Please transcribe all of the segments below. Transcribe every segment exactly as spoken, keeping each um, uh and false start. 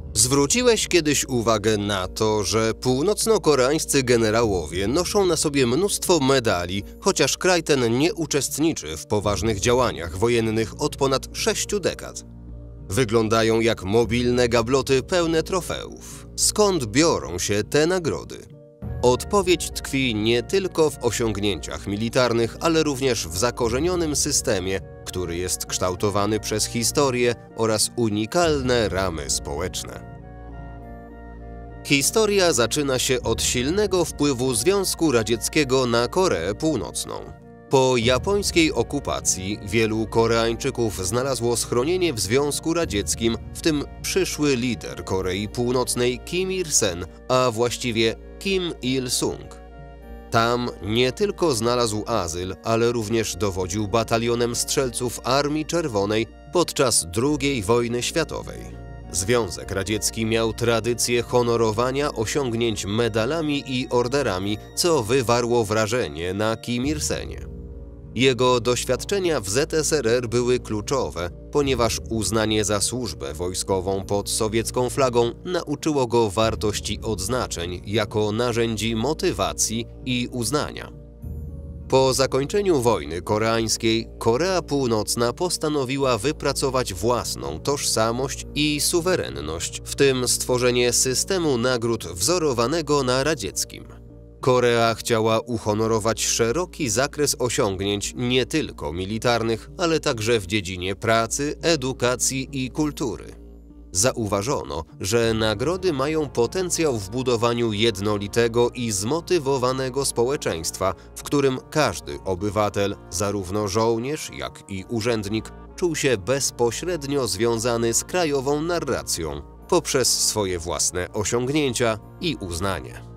Zwróciłeś kiedyś uwagę na to, że północno-koreańscy generałowie noszą na sobie mnóstwo medali, chociaż kraj ten nie uczestniczy w poważnych działaniach wojennych od ponad sześciu dekad. Wyglądają jak mobilne gabloty pełne trofeów. Skąd biorą się te nagrody? Odpowiedź tkwi nie tylko w osiągnięciach militarnych, ale również w zakorzenionym systemie, który jest kształtowany przez historię oraz unikalne ramy społeczne. Historia zaczyna się od silnego wpływu Związku Radzieckiego na Koreę Północną. Po japońskiej okupacji wielu Koreańczyków znalazło schronienie w Związku Radzieckim, w tym przyszły lider Korei Północnej Kim Il-sen, a właściwie Kim Il-sung. Tam nie tylko znalazł azyl, ale również dowodził batalionem strzelców Armii Czerwonej podczas drugiej wojny światowej. Związek Radziecki miał tradycję honorowania osiągnięć medalami i orderami, co wywarło wrażenie na Kim Il-senie. Jego doświadczenia w Z S R R były kluczowe, ponieważ uznanie za służbę wojskową pod sowiecką flagą nauczyło go wartości odznaczeń jako narzędzi motywacji i uznania. Po zakończeniu wojny koreańskiej Korea Północna postanowiła wypracować własną tożsamość i suwerenność, w tym stworzenie systemu nagród wzorowanego na radzieckim. Korea chciała uhonorować szeroki zakres osiągnięć nie tylko militarnych, ale także w dziedzinie pracy, edukacji i kultury. Zauważono, że nagrody mają potencjał w budowaniu jednolitego i zmotywowanego społeczeństwa, w którym każdy obywatel, zarówno żołnierz, jak i urzędnik, czuł się bezpośrednio związany z krajową narracją poprzez swoje własne osiągnięcia i uznanie.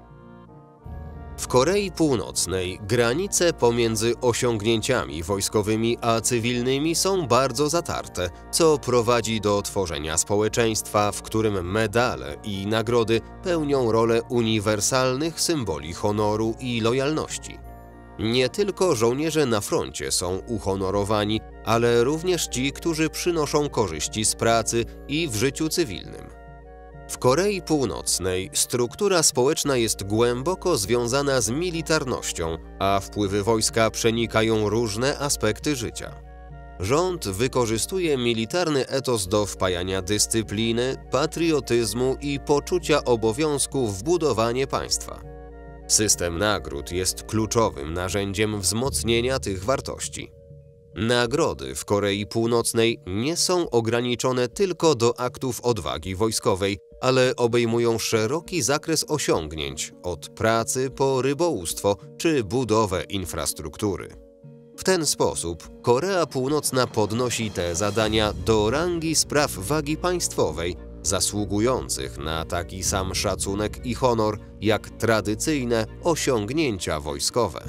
W Korei Północnej granice pomiędzy osiągnięciami wojskowymi a cywilnymi są bardzo zatarte, co prowadzi do tworzenia społeczeństwa, w którym medale i nagrody pełnią rolę uniwersalnych symboli honoru i lojalności. Nie tylko żołnierze na froncie są uhonorowani, ale również ci, którzy przynoszą korzyści z pracy i w życiu cywilnym. W Korei Północnej struktura społeczna jest głęboko związana z militarnością, a wpływy wojska przenikają różne aspekty życia. Rząd wykorzystuje militarny etos do wpajania dyscypliny, patriotyzmu i poczucia obowiązku w budowanie państwa. System nagród jest kluczowym narzędziem wzmocnienia tych wartości. Nagrody w Korei Północnej nie są ograniczone tylko do aktów odwagi wojskowej, ale obejmują szeroki zakres osiągnięć, od pracy po rybołówstwo czy budowę infrastruktury. W ten sposób Korea Północna podnosi te zadania do rangi spraw wagi państwowej, zasługujących na taki sam szacunek i honor jak tradycyjne osiągnięcia wojskowe.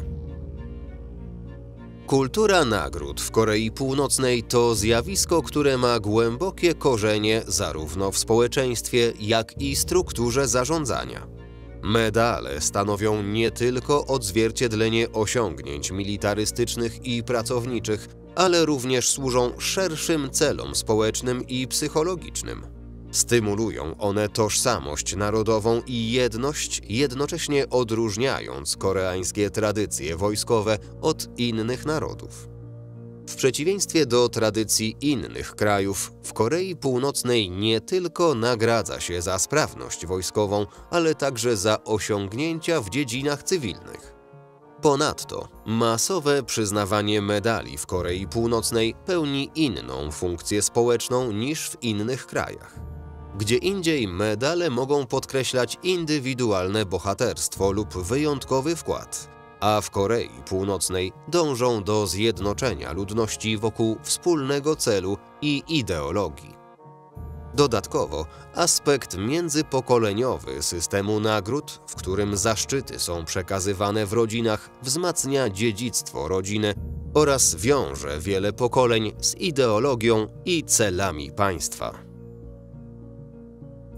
Kultura nagród w Korei Północnej to zjawisko, które ma głębokie korzenie zarówno w społeczeństwie, jak i strukturze zarządzania. Medale stanowią nie tylko odzwierciedlenie osiągnięć militarystycznych i pracowniczych, ale również służą szerszym celom społecznym i psychologicznym. Stymulują one tożsamość narodową i jedność, jednocześnie odróżniając koreańskie tradycje wojskowe od innych narodów. W przeciwieństwie do tradycji innych krajów, w Korei Północnej nie tylko nagradza się za sprawność wojskową, ale także za osiągnięcia w dziedzinach cywilnych. Ponadto masowe przyznawanie medali w Korei Północnej pełni inną funkcję społeczną niż w innych krajach. Gdzie indziej medale mogą podkreślać indywidualne bohaterstwo lub wyjątkowy wkład, a w Korei Północnej dążą do zjednoczenia ludności wokół wspólnego celu i ideologii. Dodatkowo aspekt międzypokoleniowy systemu nagród, w którym zaszczyty są przekazywane w rodzinach, wzmacnia dziedzictwo rodziny oraz wiąże wiele pokoleń z ideologią i celami państwa.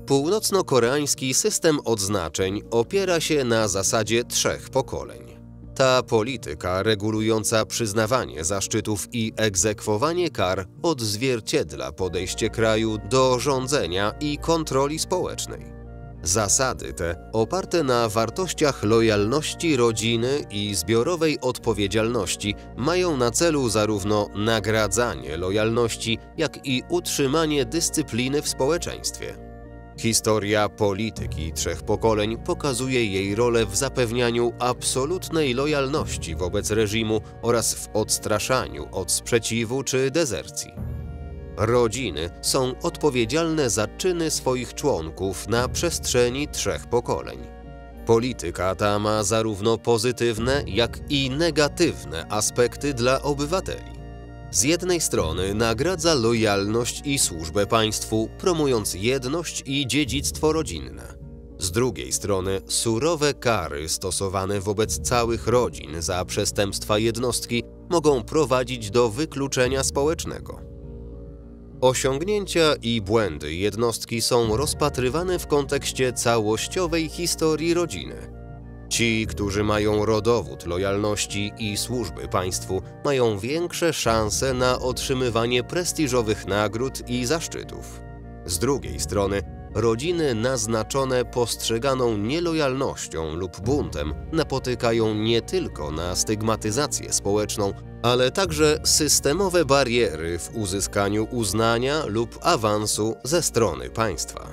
Północno-koreański system odznaczeń opiera się na zasadzie trzech pokoleń. Ta polityka regulująca przyznawanie zaszczytów i egzekwowanie kar odzwierciedla podejście kraju do rządzenia i kontroli społecznej. Zasady te, oparte na wartościach lojalności rodziny i zbiorowej odpowiedzialności, mają na celu zarówno nagradzanie lojalności, jak i utrzymanie dyscypliny w społeczeństwie. Historia polityki trzech pokoleń pokazuje jej rolę w zapewnianiu absolutnej lojalności wobec reżimu oraz w odstraszaniu od sprzeciwu czy dezercji. Rodziny są odpowiedzialne za czyny swoich członków na przestrzeni trzech pokoleń. Polityka ta ma zarówno pozytywne, jak i negatywne aspekty dla obywateli. Z jednej strony nagradza lojalność i służbę państwu, promując jedność i dziedzictwo rodzinne. Z drugiej strony surowe kary stosowane wobec całych rodzin za przestępstwa jednostki mogą prowadzić do wykluczenia społecznego. Osiągnięcia i błędy jednostki są rozpatrywane w kontekście całościowej historii rodziny. Ci, którzy mają rodowód lojalności i służby państwu, mają większe szanse na otrzymywanie prestiżowych nagród i zaszczytów. Z drugiej strony, rodziny naznaczone postrzeganą nielojalnością lub buntem napotykają nie tylko na stygmatyzację społeczną, ale także systemowe bariery w uzyskaniu uznania lub awansu ze strony państwa.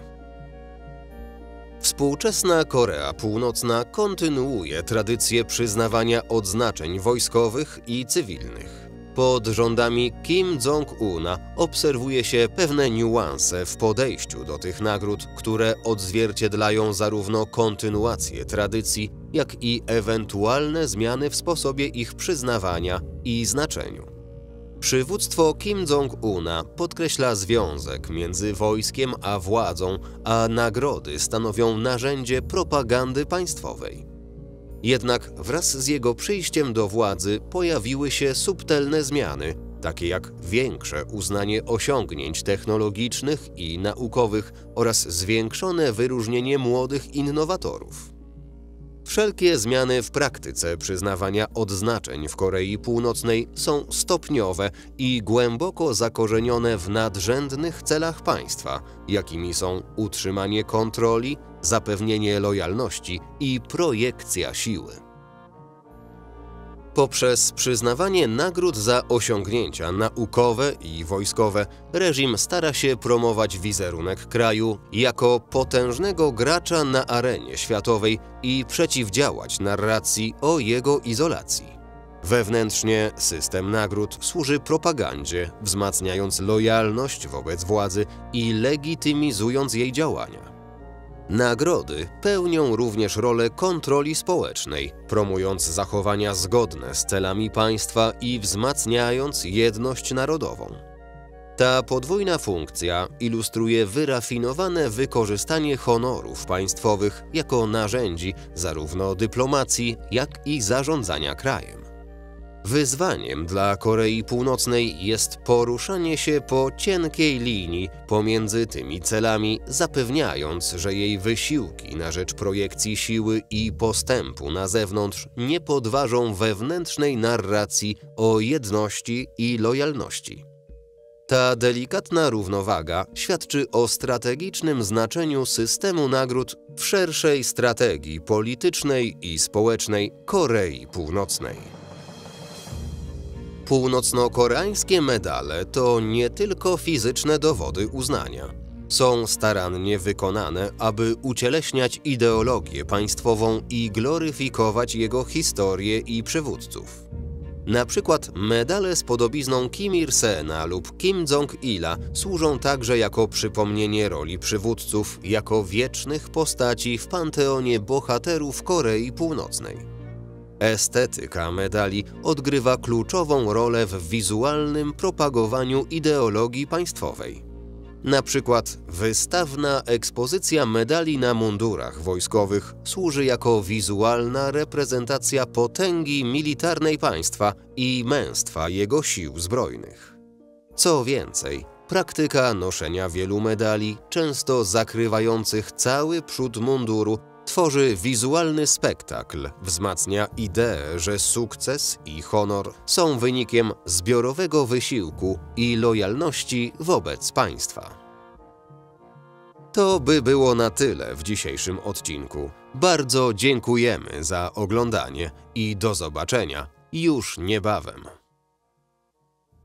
Współczesna Korea Północna kontynuuje tradycję przyznawania odznaczeń wojskowych i cywilnych. Pod rządami Kim Jong-una obserwuje się pewne niuanse w podejściu do tych nagród, które odzwierciedlają zarówno kontynuację tradycji, jak i ewentualne zmiany w sposobie ich przyznawania i znaczeniu. Przywództwo Kim Jong-una podkreśla związek między wojskiem a władzą, a nagrody stanowią narzędzie propagandy państwowej. Jednak wraz z jego przyjściem do władzy pojawiły się subtelne zmiany, takie jak większe uznanie osiągnięć technologicznych i naukowych oraz zwiększone wyróżnienie młodych innowatorów. Wszelkie zmiany w praktyce przyznawania odznaczeń w Korei Północnej są stopniowe i głęboko zakorzenione w nadrzędnych celach państwa, jakimi są utrzymanie kontroli, zapewnienie lojalności i projekcja siły. Poprzez przyznawanie nagród za osiągnięcia naukowe i wojskowe, reżim stara się promować wizerunek kraju jako potężnego gracza na arenie światowej i przeciwdziałać narracji o jego izolacji. Wewnętrznie system nagród służy propagandzie, wzmacniając lojalność wobec władzy i legitymizując jej działania. Nagrody pełnią również rolę kontroli społecznej, promując zachowania zgodne z celami państwa i wzmacniając jedność narodową. Ta podwójna funkcja ilustruje wyrafinowane wykorzystanie honorów państwowych jako narzędzi zarówno dyplomacji, jak i zarządzania krajem. Wyzwaniem dla Korei Północnej jest poruszanie się po cienkiej linii pomiędzy tymi celami, zapewniając, że jej wysiłki na rzecz projekcji siły i postępu na zewnątrz nie podważą wewnętrznej narracji o jedności i lojalności. Ta delikatna równowaga świadczy o strategicznym znaczeniu systemu nagród w szerszej strategii politycznej i społecznej Korei Północnej. Północno-koreańskie medale to nie tylko fizyczne dowody uznania. Są starannie wykonane, aby ucieleśniać ideologię państwową i gloryfikować jego historię i przywódców. Na przykład medale z podobizną Kim Il-sena lub Kim Jong-ila służą także jako przypomnienie roli przywódców jako wiecznych postaci w panteonie bohaterów Korei Północnej. Estetyka medali odgrywa kluczową rolę w wizualnym propagowaniu ideologii państwowej. Na przykład wystawna ekspozycja medali na mundurach wojskowych służy jako wizualna reprezentacja potęgi militarnej państwa i męstwa jego sił zbrojnych. Co więcej, praktyka noszenia wielu medali, często zakrywających cały przód munduru, Tworzy wizualny spektakl, wzmacnia ideę, że sukces i honor są wynikiem zbiorowego wysiłku i lojalności wobec państwa. To by było na tyle w dzisiejszym odcinku. Bardzo dziękujemy za oglądanie i do zobaczenia już niebawem.